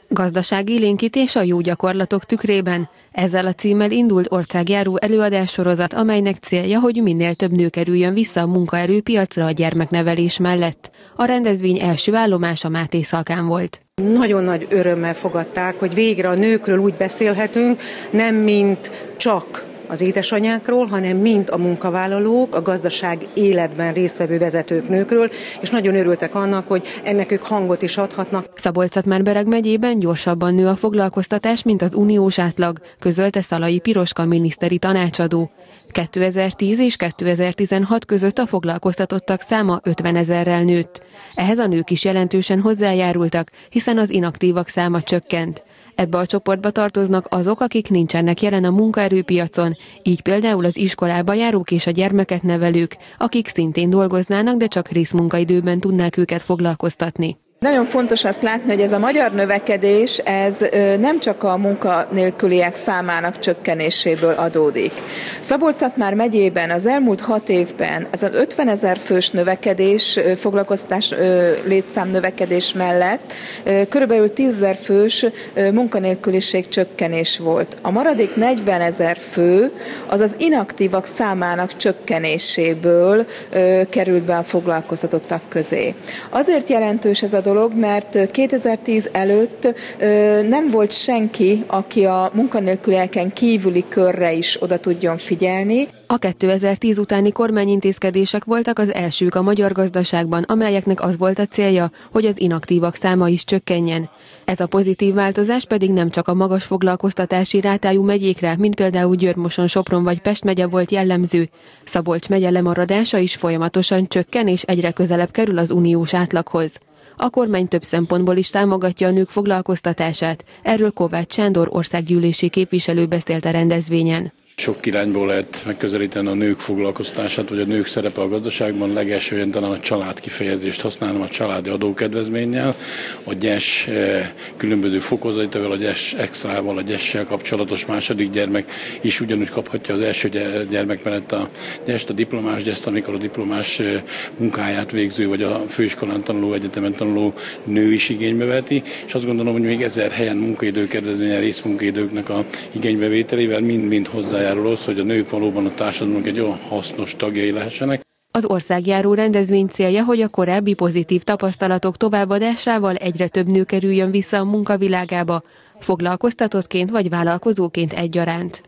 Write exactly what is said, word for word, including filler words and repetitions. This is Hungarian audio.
Gazdaságélénkítés a jó gyakorlatok tükrében. Ezzel a címmel indult országjáró előadássorozat, amelynek célja, hogy minél több nő kerüljön vissza a munkaerőpiacra a gyermeknevelés mellett. A rendezvény első állomása Mátészalkán volt. Nagyon nagy örömmel fogadták, hogy végre a nőkről úgy beszélhetünk, nem mint csak az édesanyákról, hanem mind a munkavállalók, a gazdaság életben résztvevő vezetők nőkről, és nagyon örültek annak, hogy ennek ők hangot is adhatnak. Szabolcs-Szatmár-Bereg megyében gyorsabban nő a foglalkoztatás, mint az uniós átlag, közölte Szalai Piroska miniszteri tanácsadó. kétezer-tíz és kétezer-tizenhat között a foglalkoztatottak száma ötvenezerrel nőtt. Ehhez a nők is jelentősen hozzájárultak, hiszen az inaktívak száma csökkent. Ebbe a csoportba tartoznak azok, akik nincsenek jelen a munkaerőpiacon, így például az iskolába járók és a gyermeket nevelők, akik szintén dolgoznának, de csak részmunkaidőben tudnák őket foglalkoztatni. Nagyon fontos azt látni, hogy ez a magyar növekedés ez nem csak a munkanélküliek számának csökkenéséből adódik. Szabolcs-Szatmár megyében az elmúlt hat évben ez az ötvenezer fős növekedés, foglalkoztatás létszám növekedés mellett körülbelül tízezer fős munkanélküliség csökkenés volt. A maradék negyvenezer fő az az inaktívak számának csökkenéséből került be a foglalkoztatottak közé. Azért jelentős ez a dolog, mert kétezer-tíz előtt nem volt senki, aki a munkanélkülieken kívüli körre is oda tudjon figyelni. A kétezer-tíz utáni kormányintézkedések voltak az elsők a magyar gazdaságban, amelyeknek az volt a célja, hogy az inaktívak száma is csökkenjen. Ez a pozitív változás pedig nem csak a magas foglalkoztatási rátájú megyékre, mint például Győr-Moson, Sopron vagy Pest megye volt jellemző. Szabolcs megye lemaradása is folyamatosan csökken és egyre közelebb kerül az uniós átlaghoz. A kormány több szempontból is támogatja a nők foglalkoztatását. Erről Kovács Sándor országgyűlési képviselő beszélt a rendezvényen. Sok irányból lehet megközelíteni a nők foglalkoztatását, vagy a nők szerepe a gazdaságban. Legelsően talán a család kifejezést használom, a családi adókedvezménnyel, a gyes különböző fokozataival, a gyes extrával, a gyessel kapcsolatos második gyermek is ugyanúgy kaphatja az első gyermek mellett a gyest, a diplomás gyest, amikor a diplomás munkáját végző, vagy a főiskolán tanuló, egyetemen tanuló nő is igénybe veheti, és azt gondolom, hogy még ezer helyen munkaidőkedvezményen, részmunkaidőknek a igénybevételével mind-mind hozzá ahhoz, hogy a nők valóban a társadalomnak egy olyan hasznos tagjai lehessenek. Az országjáró rendezvény célja, hogy a korábbi pozitív tapasztalatok továbbadásával egyre több nő kerüljön vissza a munkavilágába, foglalkoztatottként vagy vállalkozóként egyaránt.